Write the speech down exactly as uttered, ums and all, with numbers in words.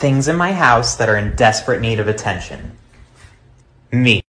things in my house that are in desperate need of attention. Me.